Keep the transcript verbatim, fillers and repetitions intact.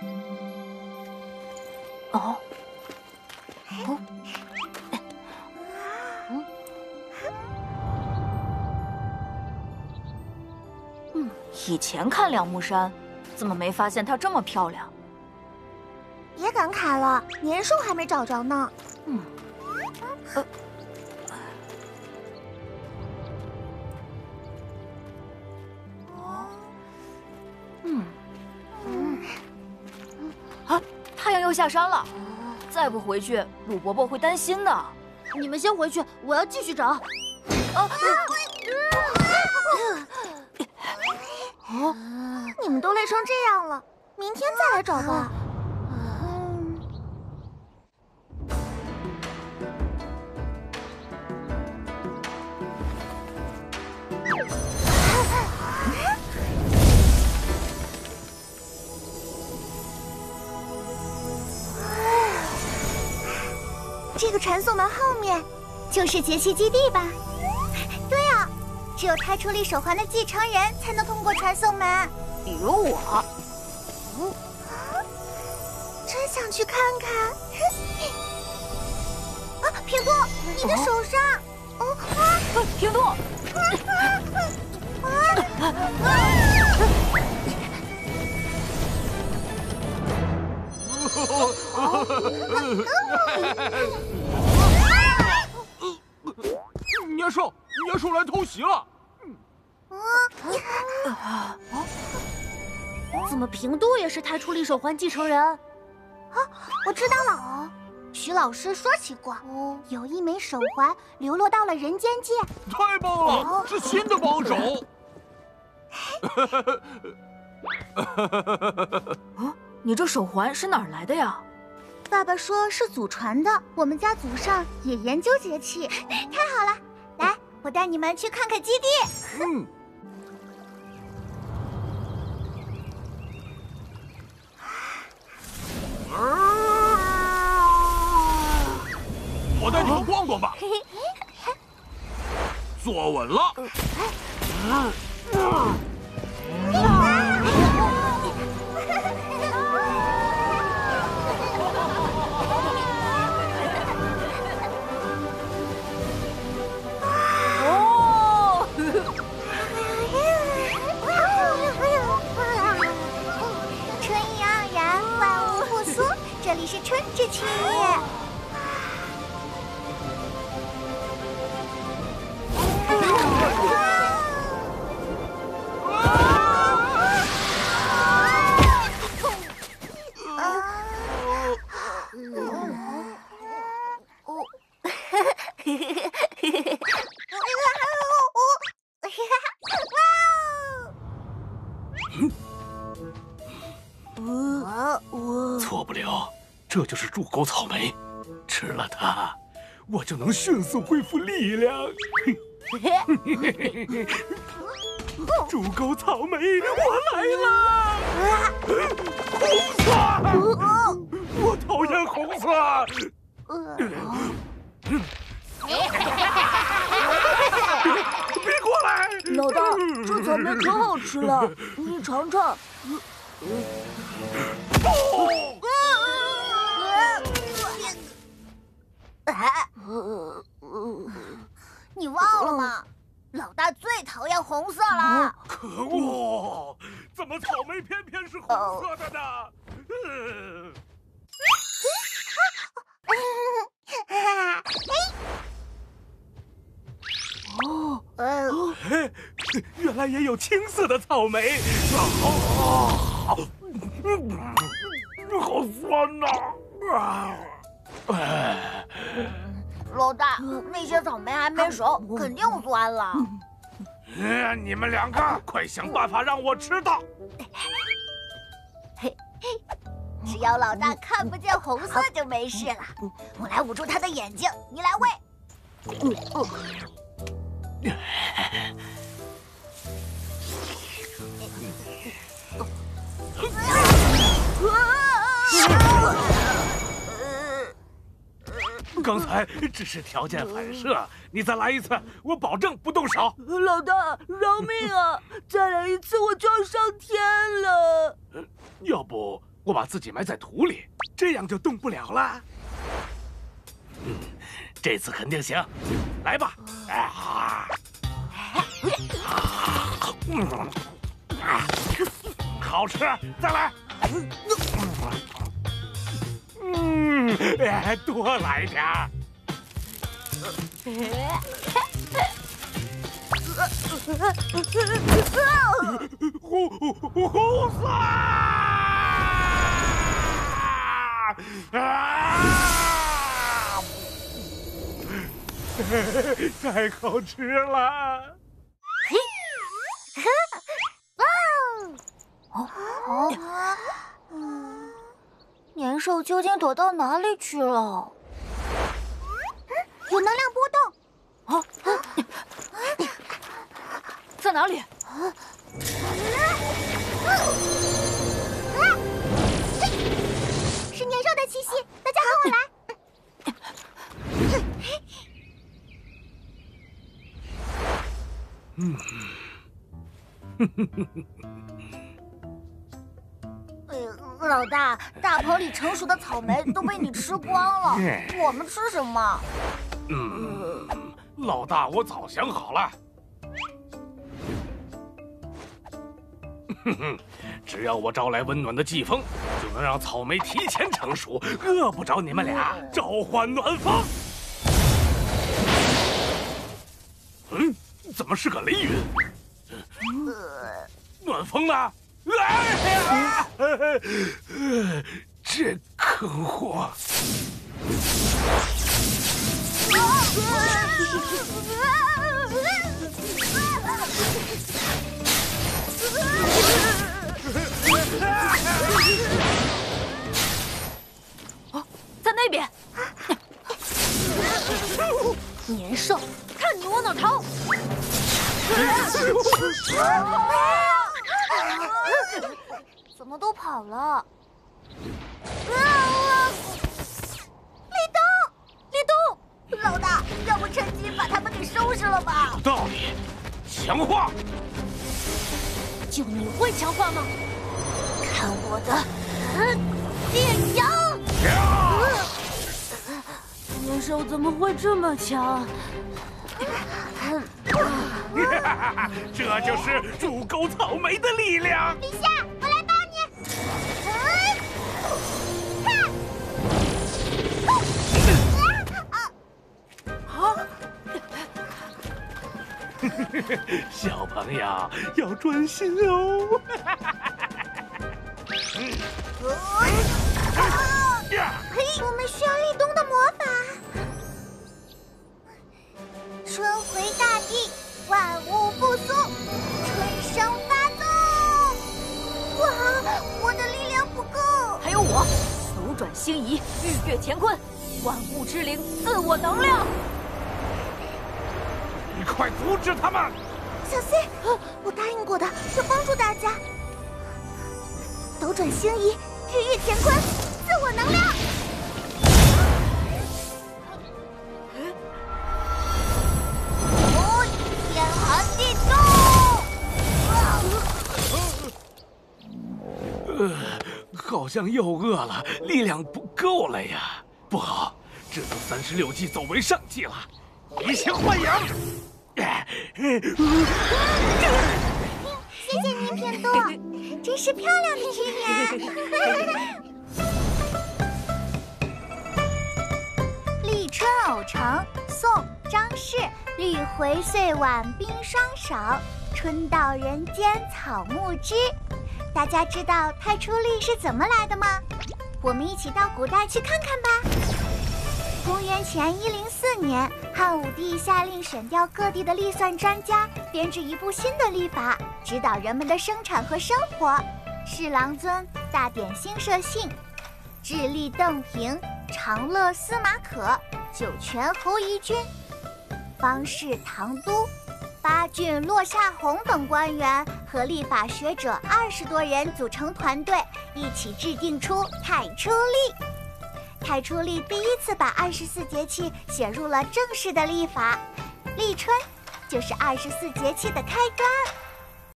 哦，哦，嗯，以前看两木山，怎么没发现她这么漂亮？ 别感慨了，年兽还没找着呢。 嗯，呃。 太阳又下山了，再不回去，鲁伯伯会担心的。 你们先回去，我要继续找。啊！哦，你们都累成这样了，明天再来找吧。这个传送门后面就是节气基地吧？对啊，只有太初力手环的继承人才能通过传送门， 比如我。 嗯，真想去看看。啊，平度，你的手上，哦啊， 平度， 年兽，年兽来偷袭了！ 啊！怎么平度也是太初力手环继承人？啊，我知道了，徐老师说起过，有一枚手环流落到了人间界。 太棒了，是新的帮手。 啊，你这手环是哪儿来的呀？ 爸爸说是祖传的，我们家祖上也研究节气，太好了！来，我带你们去看看基地。 嗯。我带你们逛逛吧。坐稳了。 这里是春之区。 错不了。 这就是猪狗草莓，吃了它，我就能迅速恢复力量。猪狗草莓，我来了！红色，我讨厌红色。别过来！ 老大，这草莓可好吃了，你尝尝。 哦你忘了吗？老大最讨厌红色了。 可恶！怎么草莓偏偏是红色的呢？嗯。哦，哦，原来也有青色的草莓。啊，好酸呐！啊，哎。 老大，那些草莓还没熟，肯定酸了。 嗯，你们两个快想办法让我吃到。 嘿嘿，只要老大看不见红色就没事了。我来捂住他的眼睛，你来喂。嗯嗯。 刚才只是条件反射，你再来一次，我保证不动手。 老大，饶命啊！再来一次我就要上天了。 要不我我把自己埋在土里，这样就动不了了。嗯，这次肯定行，来吧！啊！嗯，好吃，再来。嗯，哎，多来点儿。胡胡胡死！啊！太好吃了！ 哦哦，嗯，年兽究竟躲到哪里去了？有能量波动！ 啊，在哪里？ 啊！是年兽的气息，大家跟我来！ 嗯， 呃，老大，大棚里成熟的草莓都被你吃光了，我们吃什么？ 嗯，老大，我早想好了。哼哼，只要我招来温暖的季风，就能让草莓提前成熟，饿不着你们俩。召唤暖风。嗯，怎么是个雷云？暖风呢？哎呀！这坑货！ 哦，在那边！年兽，看你往哪逃！ 怎么都跑了？立冬，立冬，老大，要不趁机把他们给收拾了吧？ 有道理，强化！ 就你会强化吗？ 看我的烈阳！ 年兽怎么会这么强？ 这就是筑沟草莓的力量。 陛下，我来帮你。 小朋友要专心哦。 我们需要立冬的魔法。春回大地，万物复苏，春生发动。哇，我的力量不够。 还有我，斗转星移，日月乾坤，万物之灵赐我能量。 你快阻止他们！ 小 C， 我答应过的，要帮助大家。斗转星移，日月乾坤，赐我能量。哦，天寒地冻。 呃，好像又饿了，力量不够了呀！不好，只能三十六计走为上计了。移形换阳。 谢谢您，片多，真是漂亮的支援。立春偶成，宋·张氏。绿回岁晚冰霜少，春到人间草木知。大家知道太初历是怎么来的吗？我们一起到古代去看看吧。公元前一零四年，汉武帝下令选调各地的历算专家，编制一部新的历法，指导人们的生产和生活。侍郎尊、大典星社信、智利邓平、长乐司马可、酒泉侯宜君、方士唐都、八郡落夏红等官员和历法学者二十多人组成团队，一起制定出太初历。太初历第一次把二十四节气写入了正式的历法，立春就是二十四节气的开端。